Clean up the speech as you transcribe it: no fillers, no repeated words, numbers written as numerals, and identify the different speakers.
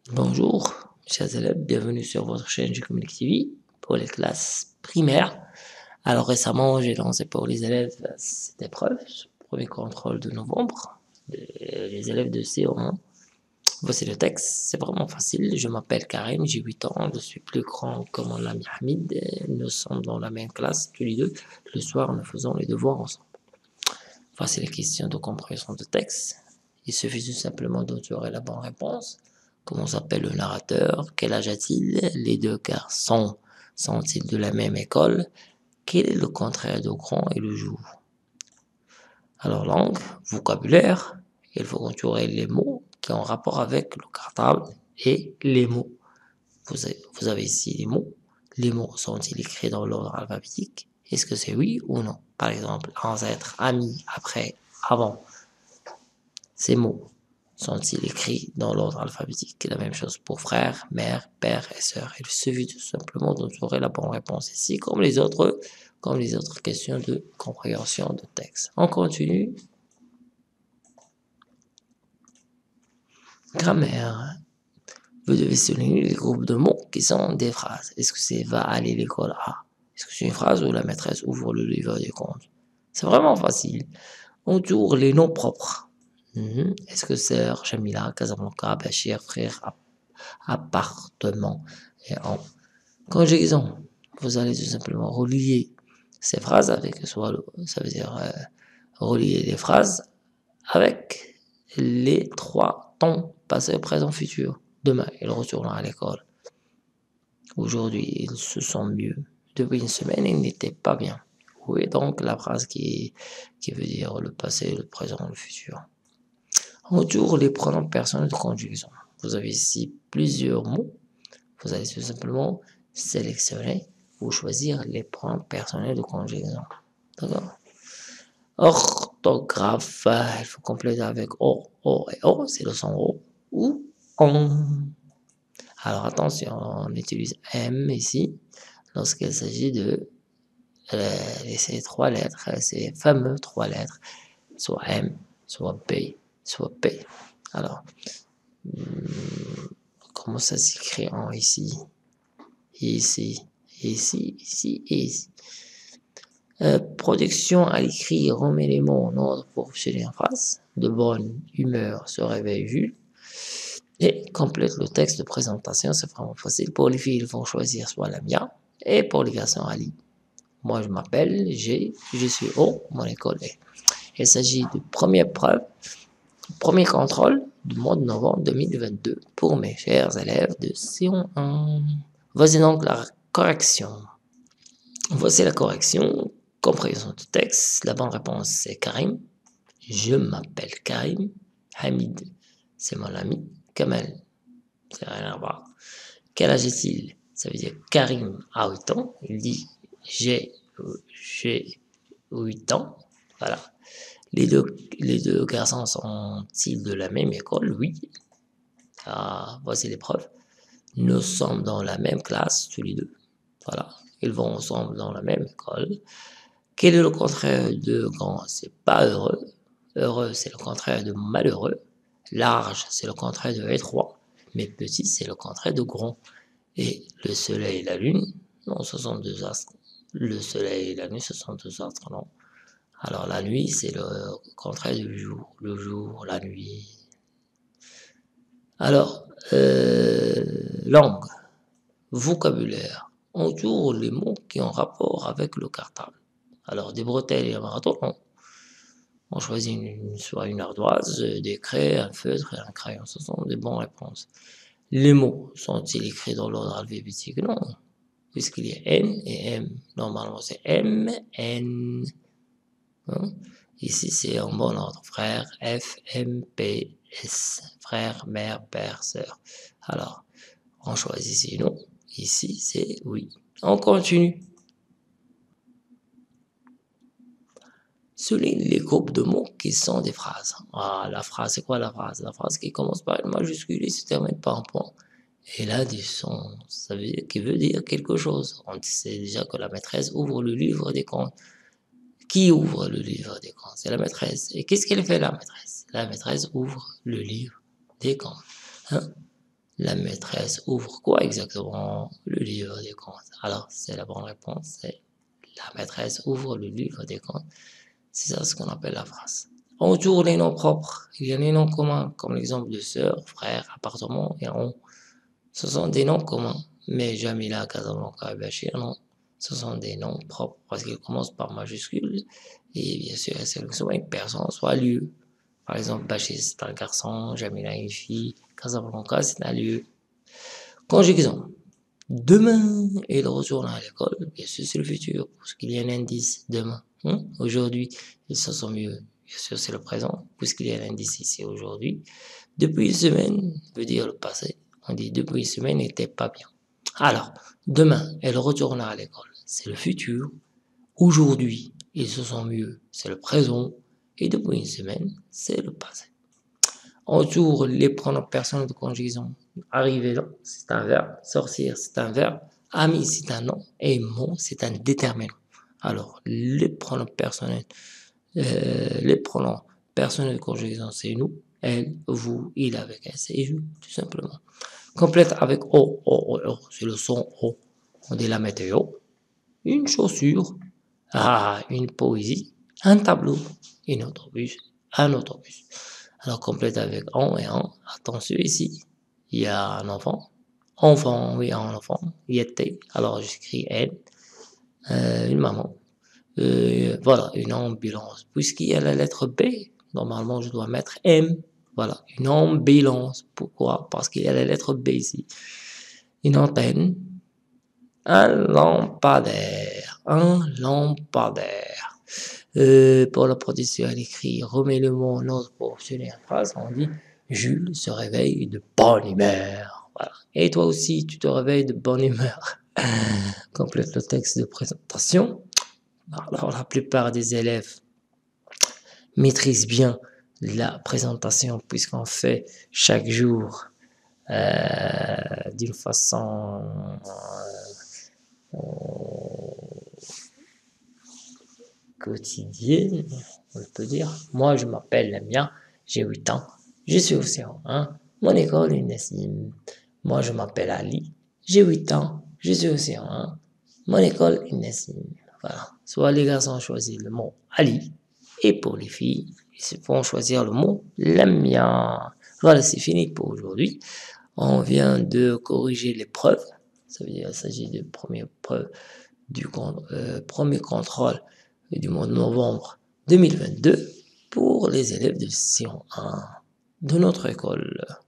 Speaker 1: Bonjour, chers élèves, bienvenue sur votre chaîne Communique TV pour les classes primaires. Alors récemment, j'ai lancé pour les élèves cette épreuve, ce premier contrôle de novembre, les élèves de CO1. Voici le texte, c'est vraiment facile. Je m'appelle Karim, j'ai 8 ans, je suis plus grand que mon ami Hamid. Nous sommes dans la même classe, tous les deux. Le soir, nous faisons les devoirs ensemble. Voici les questions de compréhension de texte. Il suffit tout simplement d'entourer la bonne réponse. Comment s'appelle le narrateur? Quel âge a-t-il? Les deux garçons sont-ils de la même école? Quel est le contraire de grand et le jour? Alors, langue, vocabulaire, il faut entourer les mots qui ont rapport avec le cartable et les mots. Vous avez ici les mots. Les mots sont-ils écrits dans l'ordre alphabétique? Est-ce que c'est oui ou non? Par exemple, ancêtre, ami, après, avant. Ces mots sont-ils écrits dans l'ordre alphabétique? La même chose pour frère, mère, père et sœur. Il suffit tout simplement d'entourer la bonne réponse ici, comme les autres questions de compréhension de texte. On continue. Grammaire. Vous devez souligner les groupes de mots qui sont des phrases. Est-ce que c'est va aller à l'école à? Est-ce que c'est une phrase où la maîtresse ouvre le livre des comptes? C'est vraiment facile. On tourne les noms propres. Est-ce que c'est Jamila, Casablanca, Bachir, frère, appartement et en conjugaison? Vous allez tout simplement relier ces phrases avec, ça veut dire relier les phrases avec les trois temps passé, présent, futur. Demain, il retournera à l'école. Aujourd'hui, il se sent mieux. Depuis une semaine, il n'était pas bien. Oui, donc la phrase qui veut dire le passé, le présent, le futur. Entoure les pronoms personnels de conjugaison. Vous avez ici plusieurs mots. Vous allez tout simplement sélectionner ou choisir les pronoms personnels de conjugaison. D'accord? Orthographe, il faut compléter avec O et O, c'est le son O, ou on. Alors attention, on utilise M ici lorsqu'il s'agit de ces trois lettres, ces fameux trois lettres, soit M, soit B, soit P. Alors, comment ça s'écrit en ici, ici, ici, ici et ici? Production à l'écrit remet les mots en ordre pour obtenir une phrase. De bonne humeur se réveille Jules. Et complète le texte de présentation, c'est vraiment facile. Pour les filles, ils vont choisir soit la mienne. Et pour les garçons, Ali. Moi, je m'appelle G, je suis O, mon école est. Il s'agit de première preuve, premier contrôle du mois de novembre 2022 pour mes chers élèves de Sion 1. Voici donc la correction. Voici la correction. Compréhension du texte. La bonne réponse, c'est Karim. Je m'appelle Karim. Hamid, c'est mon ami. Kamal, c'est rien à voir. Quel âge est-il? Ça veut dire Karim a 8 ans. Il dit j'ai 8 ans. Voilà. Les deux garçons sont-ils de la même école? Oui. Ah, voici les preuves. Nous sommes dans la même classe, tous les deux. Voilà. Ils vont ensemble dans la même école. Quel est le contraire de grand? C'est pas heureux. Heureux, c'est le contraire de malheureux. Large, c'est le contraire de étroit. Mais petit, c'est le contraire de grand. Et le soleil et la lune, non, ce sont deux astres. Le soleil et la nuit, ce sont deux astres, non. Alors la nuit, c'est le contraire du jour. Le jour, la nuit. Alors, langue, vocabulaire. On tourne les mots qui ont rapport avec le cartable. Alors, des bretelles et un marathon, on choisit soit une ardoise, des craies, un feutre et un crayon. Ce sont des bonnes réponses. Les mots sont-ils écrits dans l'ordre alphabétique? Non, puisqu'il y a N et M. Normalement, c'est M, N. Hein? Ici, c'est en bon ordre. Frère, F, M, P, S. Frère, mère, père, sœur. Alors, on choisit ici non. Ici, c'est oui. On continue. Souligne les groupes de mots qui sont des phrases. Ah, la phrase, c'est quoi la phrase? La phrase qui commence par une majuscule et se termine par un point. Et là, du son, ça veut dire quelque chose. On sait déjà que la maîtresse ouvre le livre des comptes. Qui ouvre le livre des comptes? C'est la maîtresse. Et qu'est-ce qu'elle fait, la maîtresse? La maîtresse ouvre le livre des comptes. Hein? La maîtresse ouvre quoi exactement? Le livre des comptes. Alors, c'est la bonne réponse, c'est la maîtresse ouvre le livre des comptes. C'est ça ce qu'on appelle la phrase. Autour les noms propres, il y a les noms communs, comme l'exemple de sœur, frère, appartement et on. Ce sont des noms communs, mais Jamila, Casablanca et Bachir, non. Ce sont des noms propres parce qu'ils commencent par majuscules et bien sûr, c'est soit une personne, soit lieu. Par exemple, Bachir, c'est un garçon, Jamila, une fille, Casablanca, c'est un lieu. Conjugaison. Demain, il retourne à l'école. Bien sûr, c'est le futur, parce qu'il y a un indice demain. Aujourd'hui, ils se sent mieux. Bien sûr, c'est le présent, puisqu'il y a un indice ici aujourd'hui. Depuis une semaine, veut dire le passé. On dit depuis une semaine, il n'était pas bien. Alors, demain, elle retourne à l'école. C'est le futur. Aujourd'hui, ils se sent mieux. C'est le présent. Et depuis une semaine, c'est le passé. Entoure les pronoms personnels de conjugaison. Arriver là, c'est un verbe. Sortir, c'est un verbe. Ami, c'est un nom. Et mon, c'est un déterminant. Alors, les pronoms personnels de conjugaison, c'est nous, elle, vous, il avec S et je, tout simplement. Complète avec O, c'est le son O. On dit la météo, une chaussure, une poésie, un tableau, une autobus, un autobus. Alors complète avec on et en. Attention ici, il y a un enfant. Enfant, oui, un enfant. Il était. Alors j'écris N. Une maman. Voilà, une ambulance. Puisqu'il y a la lettre B, normalement je dois mettre M. Voilà, une ambulance. Pourquoi? Parce qu'il y a la lettre B ici. Une antenne. Un lampadaire. Un lampadaire. Pour la production à l'écrit, remets le mot en ordre pour obtenir une phrase. On dit Jules se réveille de bonne humeur. Voilà. Et toi aussi, tu te réveilles de bonne humeur. Complète le texte de présentation. Alors, la plupart des élèves maîtrisent bien la présentation puisqu'on fait chaque jour d'une façon quotidienne, on peut dire. Moi, je m'appelle Lamia, j'ai 8 ans, je suis au CM1, mon école est Nessim. Moi, je m'appelle Ali, j'ai 8 ans, je suis au CM1, mon école est Nessim. Voilà. Soit les garçons choisissent le mot Ali, et pour les filles, ils vont choisir le mot Lamia. Voilà, c'est fini pour aujourd'hui. On vient de corriger les preuves. Ça veut dire qu'il s'agit de première preuve du premier contrôle du mois de novembre 2022 pour les élèves de session 1 de notre école.